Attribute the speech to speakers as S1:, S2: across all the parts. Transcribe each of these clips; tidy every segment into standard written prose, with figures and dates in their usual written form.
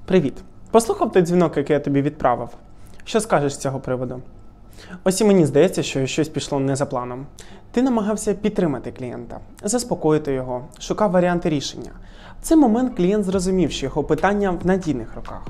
S1: Привіт! Послухав той дзвінок, який я тобі відправив. Що скажеш з цього приводу? Ось і мені здається, що щось пішло не за планом. Ти намагався підтримати клієнта, заспокоїти його, шукав варіанти рішення. В цей момент клієнт зрозумів, що його питання в надійних руках.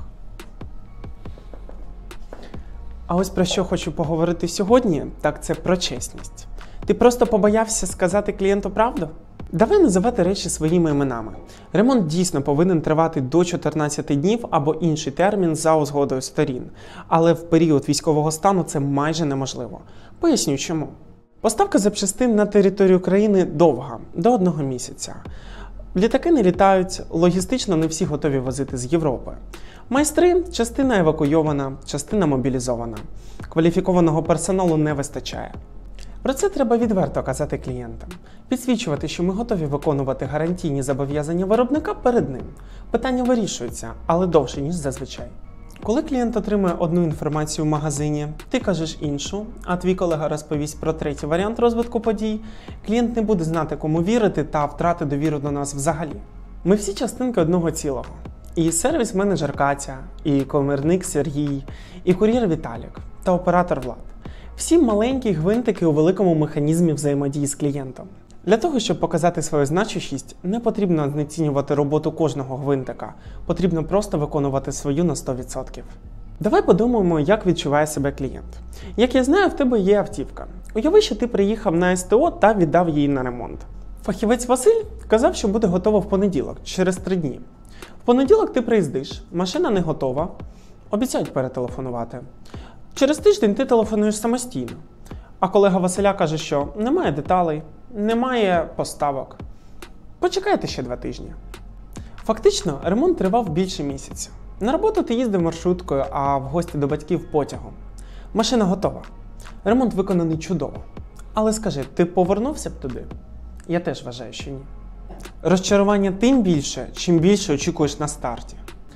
S1: А ось про що хочу поговорити сьогодні, так це про чесність. Ти просто побоявся сказати клієнту правду? Давай називати речі своїми іменами. Ремонт дійсно повинен тривати до 14 днів або інший термін за узгодою сторін. Але в період військового стану це майже неможливо. Поясню чому. Поставка запчастин на територію країни довга, до 1 місяця. Літаки не літають, логістично не всі готові возити з Європи. Майстри – частина евакуйована, частина мобілізована. Кваліфікованого персоналу не вистачає. Про це треба відверто казати клієнтам. Підсвічувати, що ми готові виконувати гарантійні зобов'язання виробника перед ним. Питання вирішується, але довше, ніж зазвичай. Коли клієнт отримує одну інформацію в магазині, ти кажеш іншу, а твій колега розповість про третій варіант розвитку подій, клієнт не буде знати, кому вірити та втратить довіру до нас взагалі. Ми всі частинки одного цілого. І сервіс-менеджер Катя, і комірник Сергій, і кур'єр Віталік, та оператор Влад. Всі маленькі гвинтики у великому механізмі взаємодії з клієнтом. Для того, щоб показати свою значущість, не потрібно знецінювати роботу кожного гвинтика, потрібно просто виконувати свою на 100%. Давай подумаємо, як відчуває себе клієнт. Як я знаю, в тебе є автівка. Уяви, що ти приїхав на СТО та віддав її на ремонт. Фахівець Василь казав, що буде готова в понеділок, через 3 дні. В понеділок ти приїздиш, машина не готова, обіцяють перетелефонувати. Через тиждень ти телефонуєш самостійно, а колега Василя каже, що немає деталей, немає поставок. Почекайте ще 2 тижні. Фактично, ремонт тривав більше місяця. На роботу ти їздив маршруткою, а в гості до батьків потягом. Машина готова. Ремонт виконаний чудово. Але скажи, ти повернувся б туди? Я теж вважаю, що ні. Розчарування тим більше, чим більше очікуєш на старті.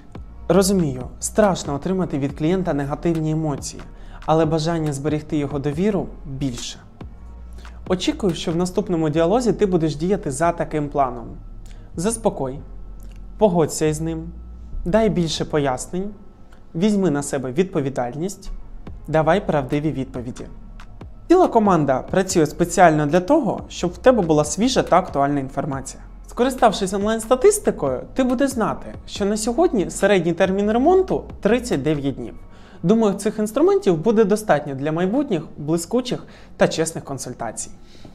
S1: Розумію, страшно отримати від клієнта негативні емоції, але бажання зберегти його довіру більше. Очікую, що в наступному діалозі ти будеш діяти за таким планом. Заспокой, погодься із ним, дай більше пояснень, візьми на себе відповідальність, давай правдиві відповіді. Ціла команда працює спеціально для того, щоб в тебе була свіжа та актуальна інформація. Скориставшись онлайн-статистикою, ти будеш знати, що на сьогодні середній термін ремонту – 39 днів. Думаю, цих інструментів буде достатньо для майбутніх, блискучих та чесних консультацій.